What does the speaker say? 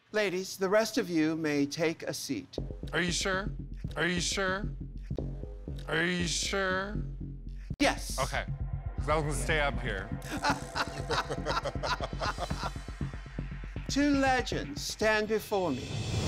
Ladies, the rest of you may take a seat. Are you sure? Are you sure? Are you sure? Yes. Okay. 'Cause I was gonna stay up here. Two legends stand before me.